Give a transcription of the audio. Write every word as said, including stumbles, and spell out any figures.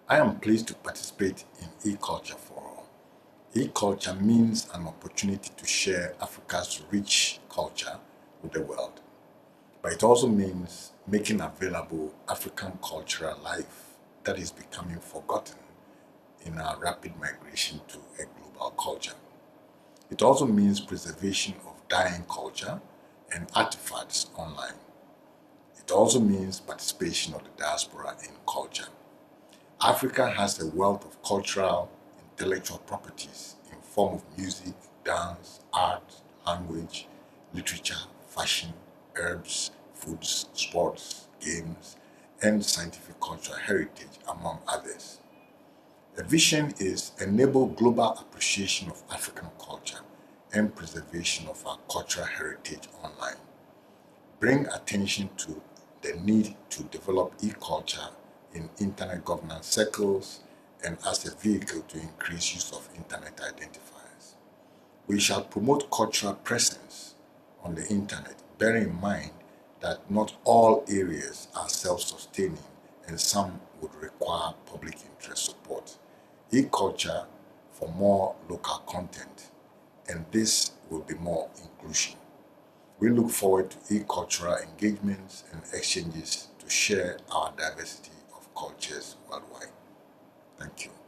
I am pleased to participate in e-culture for all. E-culture means an opportunity to share Africa's rich culture with the world. But it also means making available African cultural life that is becoming forgotten in our rapid migration to a global culture. It also means preservation of dying culture and artifacts online. It also means participation of the diaspora in culture. Africa has a wealth of cultural, intellectual properties in form of music, dance, art, language, literature, fashion, herbs, foods, sports, games, and scientific cultural heritage, among others. The vision is enable global appreciation of African culture and preservation of our cultural heritage online. Bring attention to the need to develop e-culture in internet governance circles and as a vehicle to increase use of internet identifiers. We shall promote cultural presence on the internet, bearing in mind that not all areas are self-sustaining and some would require public interest support. E-culture for more local content, and this will be more inclusion. We look forward to e-cultural engagements and exchanges to share our diversity of cultures worldwide. Thank you.